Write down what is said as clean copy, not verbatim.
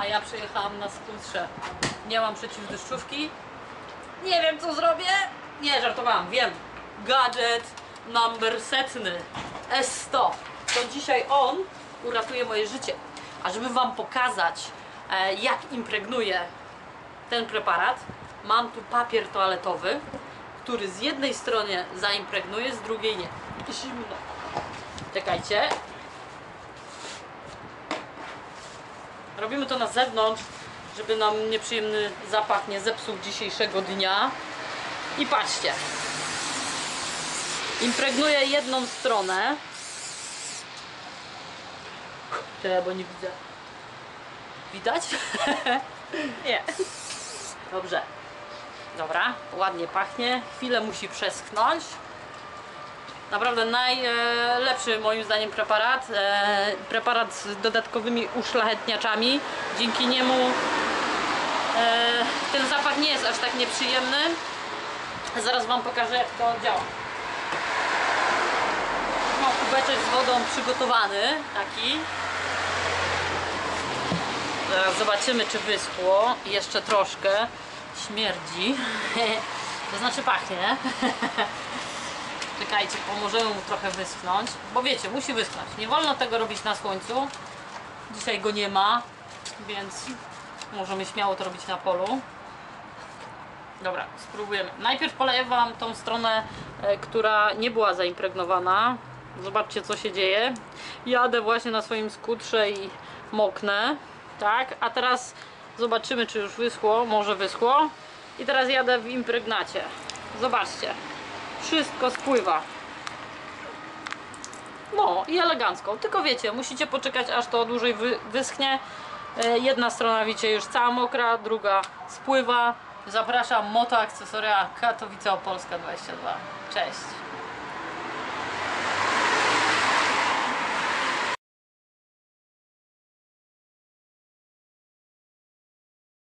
ja przyjechałam na skutrze. Nie mam przeciwdeszczówki. Nie wiem, co zrobię. Nie, żartowałam, wiem. Gadżet numer 100. S100. To dzisiaj on uratuje moje życie. A żeby wam pokazać, jak impregnuje ten preparat, mam tu papier toaletowy, który z jednej strony zaimpregnuje, z drugiej nie. Zimno. Czekajcie. Robimy to na zewnątrz, żeby nam nieprzyjemny zapach nie zepsuł dzisiejszego dnia. I patrzcie. Impregnuję jedną stronę. Czekaj, bo nie widzę. Widać? Nie. Dobrze. Dobra, ładnie pachnie. Chwilę musi przeschnąć. Naprawdę najlepszy moim zdaniem preparat. Preparat z dodatkowymi uszlachetniaczami. Dzięki niemu ten zapach nie jest aż tak nieprzyjemny. Zaraz wam pokażę, jak to działa. Mam kubeczek z wodą przygotowany, taki. Zaraz zobaczymy, czy wyschło. Jeszcze troszkę. Śmierdzi. To znaczy pachnie. Czekajcie, pomożemy mu trochę wyschnąć. Bo wiecie, musi wyschnąć. Nie wolno tego robić na słońcu. Dzisiaj go nie ma, więc możemy śmiało to robić na polu. Dobra, spróbujemy. Najpierw poleję wam tą stronę, która nie była zaimpregnowana. Zobaczcie, co się dzieje. Jadę właśnie na swoim skutrze i moknę. Tak, a teraz zobaczymy, czy już wyschło. Może wyschło. I teraz jadę w impregnacie. Zobaczcie. Wszystko spływa. No i elegancko. Tylko wiecie, musicie poczekać, aż to dłużej wyschnie. Jedna strona, widzicie, już cała mokra, druga spływa. Zapraszam, Moto Akcesoria Katowice Opolska 22. Cześć!